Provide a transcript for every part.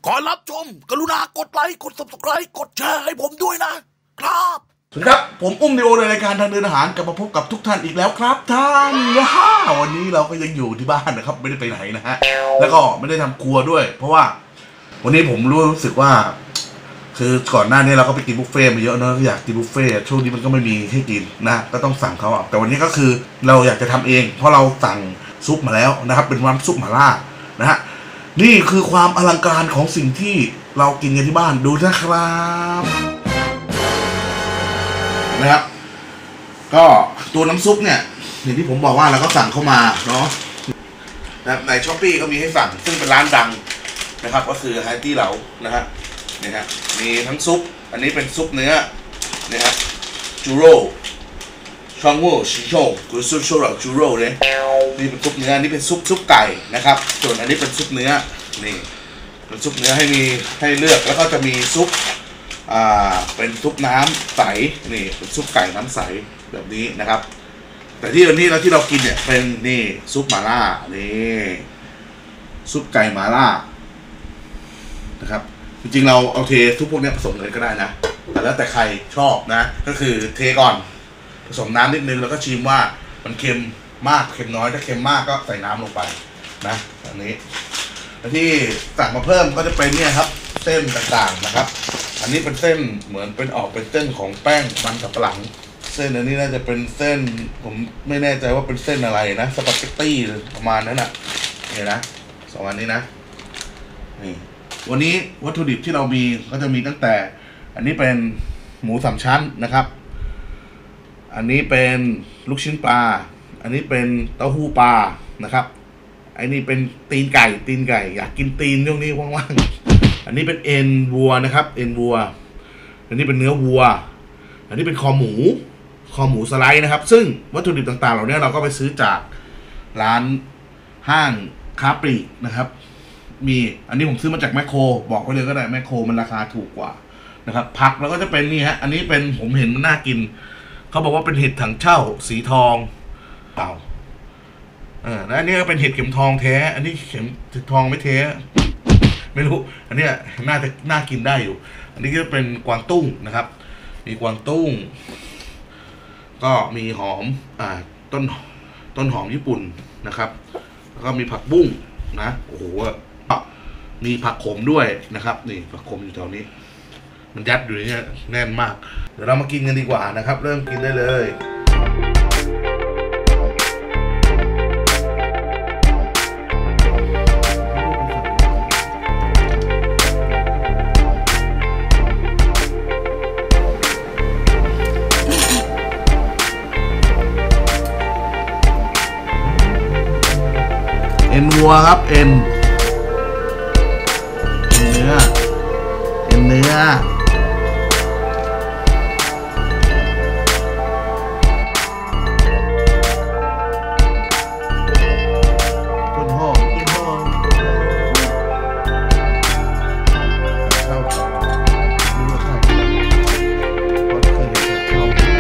ก่อนรับชมกรุณากดไลค์กด Subscribe กดแชร์ให้ผมด้วยนะครับสวัสดีครับผมอุ้มดิโอในรายการทางเดินอาหารกลับมาพบกับทุกท่านอีกแล้วครับท่านวันนี้เราก็ยังอยู่ที่บ้านนะครับไม่ได้ไปไหนนะฮะแล้วก็ไม่ได้ทำครัวด้วยเพราะว่าวันนี้ผมรู้สึกว่าคือก่อนหน้านี้เราก็ไปกินบุฟเฟ่ต์มาเยอะเนอะอยากกินบุฟเฟ่ต์ช่วงนี้มันก็ไม่มีให้กินนะก็ต้องสั่งเขาแต่วันนี้ก็คือเราอยากจะทำเองเพราะเราสั่งซุปมาแล้วนะครับเป็นน้ำซุปหม่าล่านะฮะนี่คือความอลังการของสิ่งที่เรากินกันที่บ้านดูนะครับนะครับก็ตัวน้ำซุปเนี่ยอย่างที่ผมบอกว่าเราก็สั่งเข้ามาเนาะในช้อปปี้ก็มีให้สั่งซึ่งเป็นร้านดังนะครับก็คือไฮตี้เหลานะฮะนี่ฮะมีทั้งซุปอันนี้เป็นซุปเนื้อนะฮะจูโร่ช่องโว่ชิโชคือซุปโชราจูโร่เลยนี่เป็นซุปเนื้ออันนี้เป็นซุปไก่นะครับส่วนอันนี้เป็นซุปเนื้อนี่เป็นซุปเนื้อให้เลือกแล้วก็จะมีซุปเป็นซุปน้ำใสนี่เป็นซุปไก่น้ำใสแบบนี้นะครับแต่ที่วันนี้ที่เรากินเนี่ยเป็นนี่ซุปหม่าล่านี่ซุปไก่หม่าล่านะครับจริงๆเราเอาเทซุปพวกนี้ผสมกันก็ได้นะแต่แล้วแต่ใครชอบนะก็คือเทก่อนผสมน้ำนิดนึงแล้วก็ชิมว่ามันเค็มมากเค็มน้อยถ้าเค็มมากก็ใส่น้ำลงไปนะอันนี้ที่สั่งมาเพิ่มก็จะเป็นเนี่ยครับเส้นต่างๆนะครับอันนี้เป็นเส้นเหมือนเป็นออกเป็นเส้นของแป้งมันสับปะหลังเส้นอันนี้น่าจะเป็นเส้นผมไม่แน่ใจว่าเป็นเส้นอะไรนะสปาเกตตี้ประมาณนั้นน่ะเนี่ยนะสองอันนี้นะนี่วันนี้วัตถุดิบที่เรามีก็จะมีตั้งแต่อันนี้เป็นหมูสามชั้นนะครับอันนี้เป็นลูกชิ้นปลาอันนี้เป็นเต้าหู้ปลานะครับอันนี้เป็นตีนไก่อยากกินตีนช่วงนี้ว่างๆอันนี้เป็นเอ็นวัวนะครับเอ็นวัวอันนี้เป็นเนื้อวัวอันนี้เป็นคอหมูสไลด์นะครับซึ่งวัตถุดิบต่างๆเหล่านี้เราก็ไปซื้อจากร้านห้างค้าปลีกนะครับมีอันนี้ผมซื้อมาจากแมคโครบอกไว้เลยก็ได้แมคโครมันราคาถูกกว่านะครับผักแล้วก็จะเป็นนี่ฮะอันนี้เป็นผมเห็นมันน่ากินเขาบอกว่าเป็นเห็ดถังเช่าสีทองเปล่าแล้วอันนี้ก็เป็นเห็ดเข็มทองแท้อันนี้เข็มทองไม่แท้ไม่รู้อันนี้น่ากินได้อยู่อันนี้ก็เป็นกวางตุ้งนะครับมีกวางตุ้งก็มีหอมต้นหอมญี่ปุ่นนะครับแล้วก็มีผักบุ้งนะโอ้โหมีผักขมด้วยนะครับนี่ผักขมอยู่แถวนี้มันยัดอยู่นี่แน่นมากเดี๋ยวเรามากินกันดีกว่านะครับเริ่มกินได้เลยเอ็นวัวครับเอ็นเนื้อต้นหอมเข้าต่อไม่รู้ใช่เพราะเคยเห็นเข้า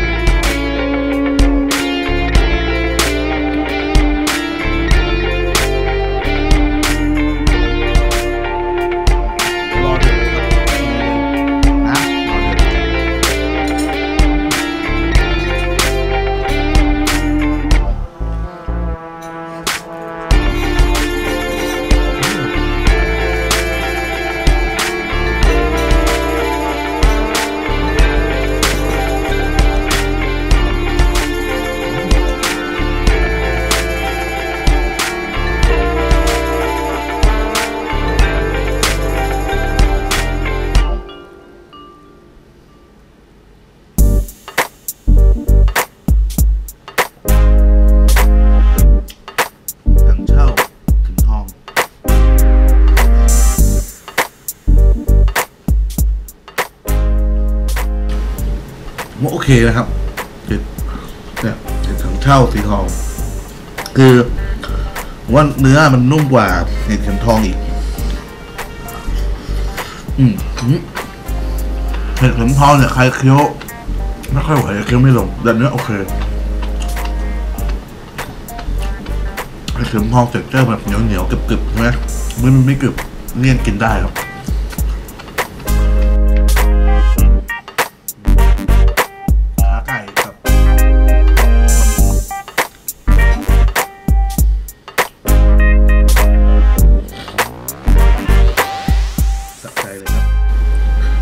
โอเคนะครับเห็ดถังเช่าสีทองคือว่าเนื้อมันนุ่มกว่าเห็ดเข็มทองอีกเห็ดเข็มทองเนี่ยใครเคี้ยวไม่ค่อยไหวเคี้ยวไม่ลงแต่เนื้อโอเค เข็มทองเท็กเจอร์แบบเหนียวๆกรึบๆใช่ไหมมันไม่กรึบเลี่ยนกินได้ครับ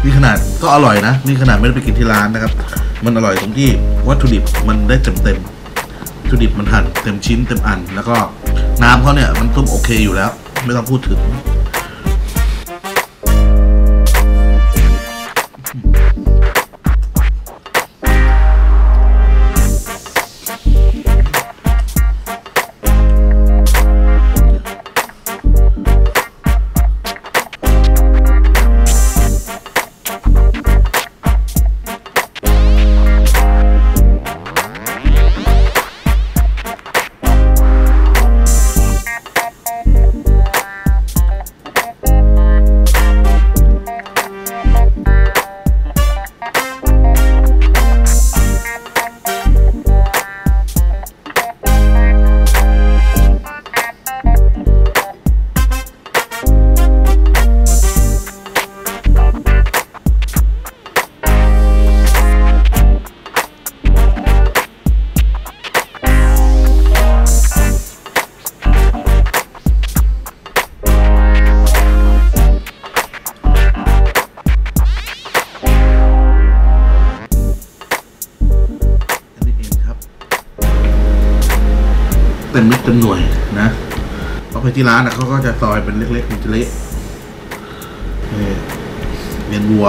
นี่ขนาดก็อร่อยนะนี่ขนาดไม่ได้ไปกินที่ร้านนะครับมันอร่อยตรงที่วัตถุดิบมันได้เต็มวัตถุดิบมันหั่นเต็มชิ้นเต็มอันแล้วก็น้ำเขาเนี่ยมันต้มโอเคอยู่แล้วไม่ต้องพูดถึงเต็มเม็ดเต็มหน่วยนะเพราะไปที่ร้านเขาก็จะซอยเป็นเล็กๆมันจะเละเวียนวัว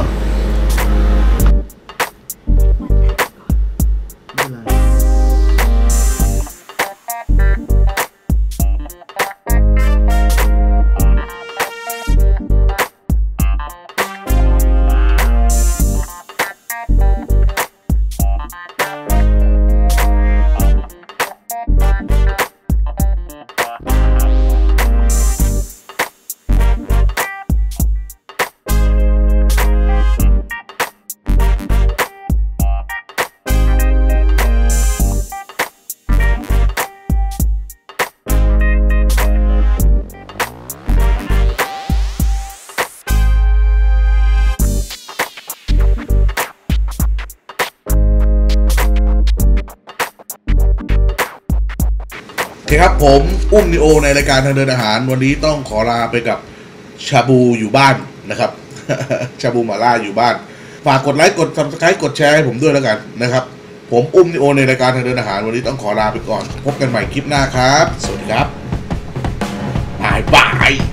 โอเคครับผมอุ้มนิโอในรายการทางเดินอาหารวันนี้ต้องขอลาไปกับชาบูอยู่บ้านนะครับ ชาบูหม่าล่าอยู่บ้านฝากกดไลค์กด Subscribe กดแชร์ให้ผมด้วยแล้วกันนะครับผมอุ้มนิโอในรายการทางเดินอาหารวันนี้ต้องขอลาไปก่อนพบกันใหม่คลิปหน้าครับสวัสดีครับบาย